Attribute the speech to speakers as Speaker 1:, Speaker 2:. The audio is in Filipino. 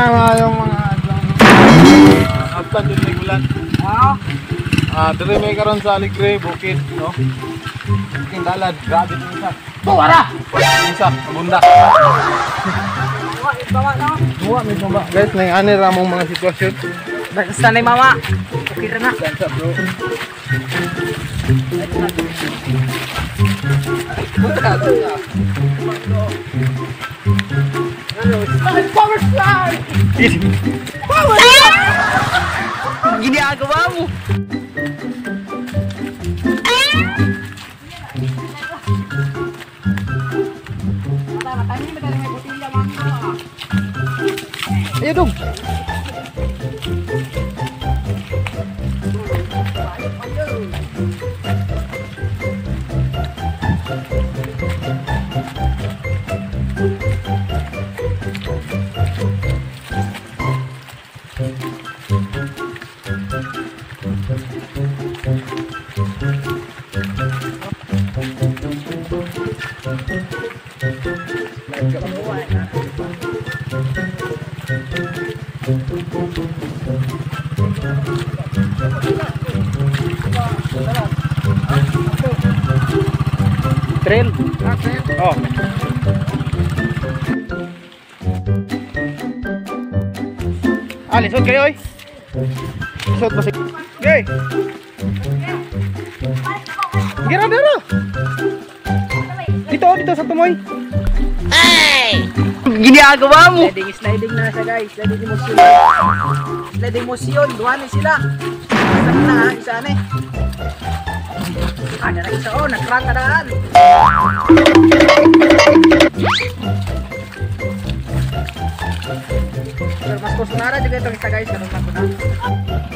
Speaker 1: yung mga aftan din may bulan. Dere may karon sa Aligre, bukid, no? King dalan, grabe din isa. Tuwara! Isa, bunda.
Speaker 2: Bawa no?
Speaker 1: Buwa may bamba. Guys, may ani ra mong mga sitwasyon.
Speaker 2: Basta na mama. Okay ra na.
Speaker 1: Gansa, bro. Power slide! Power slide!
Speaker 2: Ginagawa mo.
Speaker 1: Ayo dong. Trail. Oh. Lisod kayo oy. Lisod ba si... Okay. Gira dito. Dito sa tumoy.
Speaker 2: Hey! Ginagawa mo. Sliding na siya guys. Sliding motion. Sliding motion. Duha na sila. Isa na ha. Isa na eh. Ada na isa oh. Nag-crank ka daan. Pero mas kusunara juga itong isa guys. Karong na